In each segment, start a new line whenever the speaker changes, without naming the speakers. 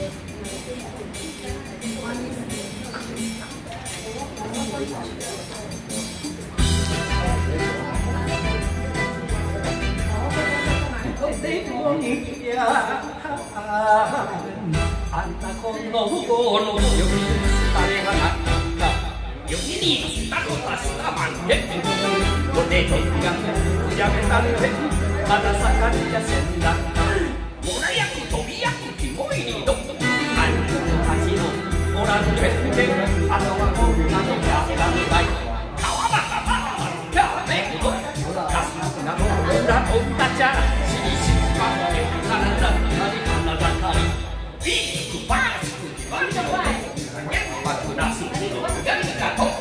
あんたこの頃のより誰がなったよりにしたことしたまんでおでとがやめたるでまだ盛りやせんだもらやく飛びやくキモいにどあんたたちのおらんけんであとはもうなのやらない川ばかばかキャーメイドかすなの裏とったちゃしりしまって体かり体かりビークバースクバリバリバクラスのやりかと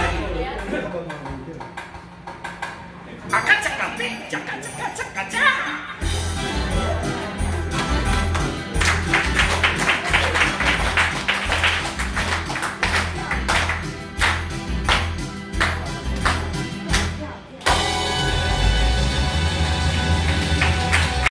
赤ちゃがめちゃかちゃかちゃかちゃ